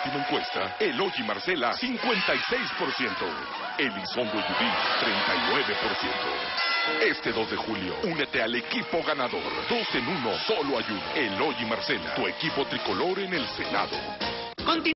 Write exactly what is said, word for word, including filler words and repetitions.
última encuesta, Eloy y Marcela, cincuenta y seis por ciento. Elizondo y Judith, treinta y nueve por ciento. Este dos de julio, únete al equipo ganador. Dos en uno, solo hay uno. Eloy y Marcela, tu equipo tricolor en el Senado. Continúa.